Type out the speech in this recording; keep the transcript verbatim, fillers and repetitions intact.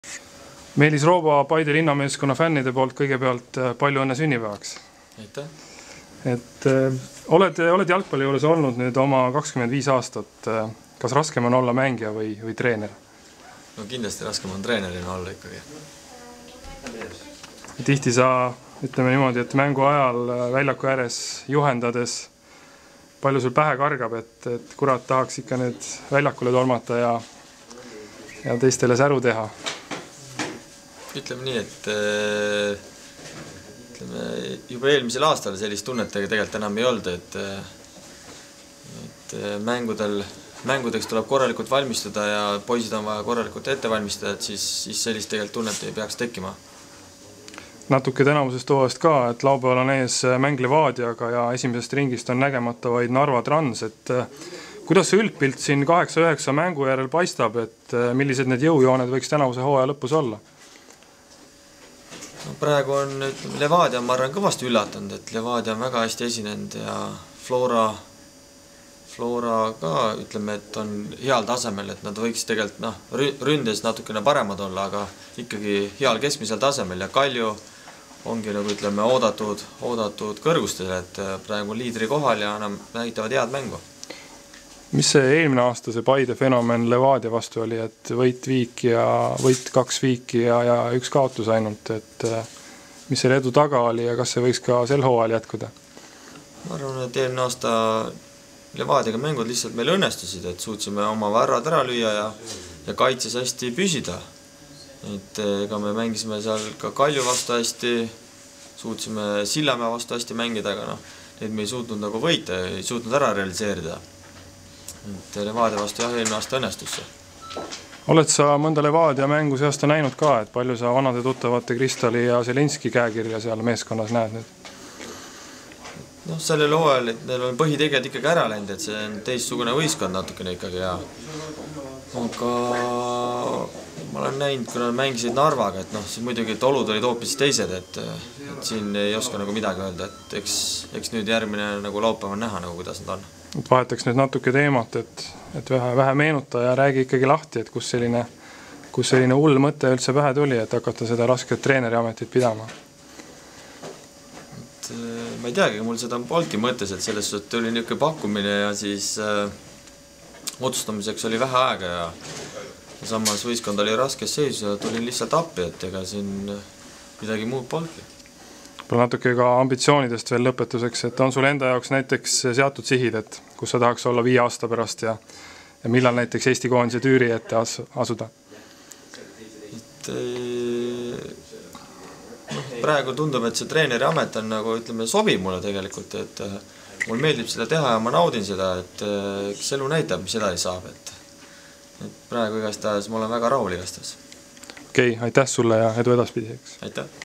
Meelis Rooba Paide linnameeskonna fännide poolt kõigepealt palju õnne sünnipäevaks. Aitäh. Et oled, oled jalgpalli juures olnud nüüd oma kakskümmend viis aastat. Kas raskem on olla mängija või, või treener? No kindlasti raskem on treenerina olla ikkagi. Tihti sa, ütleme niimoodi, et mängu ajal väljaku ääres juhendades palju sul pähe kargab, et, et kurat tahaks ikka need väljakule tolmata ja, ja teistele säru teha. Ütleme nii, et ütleme, juba eelmisel aastal sellist tunnetega tegelikult enam ei olnud, et, et mängudel, mängudeks tuleb korralikult valmistuda ja poisid on vaja korralikult ette valmistada, et siis, siis sellist tegelikult tunnet ei peaks tekkima. Natuke tänamusest toovast ka, et laupäeval on ees mäng Levadiaga ja esimesest ringist on nägemata vaid Narva Trans, et kuidas see üldpilt siin kaheksa üheksa mängu järel paistab, et millised need jõujooned võiks tänavuse hooaja lõpus olla? No praegu on Levadia, ma arvan, kõvasti üllatanud, et Levadia on väga hästi esinenud ja Flora, Flora ka, ütleme, et on heal tasemel, et nad võiks tegelikult noh, ründes natukene paremad olla, aga ikkagi heal keskmisel tasemel ja Kalju ongi nagu ütleme oodatud, oodatud kõrgustel, et praegu liidri kohal ja enam näitavad head mängu. Mis see eelmine aasta see Paide fenomen Levadia vastu oli, et võit viik ja võit kaks viiki ja, ja üks kaotus ainult, et mis selle edu taga oli ja kas see võiks ka sel hooajal jätkuda? Ma arvan, et eelmine aasta Levadiaga mängud lihtsalt meil õnnestusid, et suutsime oma värvad ära lüüa ja, ja kaitses hästi püsida. Et ega me mängisime seal ka Kalju vastu hästi, suutsime Sillamäe vastu hästi mängida, aga noh, neid me ei suutnud nagu võita, ei suutnud ära realiseerida. Et Levadia vastu jah, eelmine aasta õnnestusse. Oled sa mõnda Levadia mängu see aasta näinud ka, et palju sa vanade tuttavate Kristali ja Zelinski käekirja seal meeskonnas näed nüüd? No sellel hooajal, et neil on põhitegijad ikkagi ära läinud, et see on teistsugune võistkond natukene ikkagi ja aga ma olen näinud, kui nad mängisid Narvaga, et noh, siis muidugi et olud olid hoopis teised, et, et siin ei oska nagu midagi öelda, et eks, eks nüüd järgmine nagu laupäev on näha, nagu kuidas nad on. Et vahetaks nüüd natuke teemat, et, et vähe, vähe meenuta ja räägi ikkagi lahti, et kus selline, kus selline hull mõte üldse pähe tuli, et hakata seda rasket treeneri ametit pidama. Et, ma ei teagi, mul seda polnudki mõttes, et selles suhtes oli niisugune pakkumine ja siis äh, otsustamiseks oli vähe aega ja, ja samas võistkond oli raskes seisus ja tulin lihtsalt appi, et ega siin midagi muud polnudki. Natuke ka ambitsioonidest veel lõpetuseks, et on sul enda jaoks näiteks seatud sihid, et kus sa tahaks olla viie aasta pärast ja, ja millal näiteks Eesti koondise tüüri ette as, asuda? Et, no, praegu tundub, et see treeneri amet on nagu, ütleme, sobib mulle tegelikult, et mul meeldib seda teha ja ma naudin seda, et kes elu näitab, mis edasi saab, et, et praegu igastahes ma olen väga rahul igastahes. Okei, aitäh sulle ja edu edaspidiseks. Aitäh.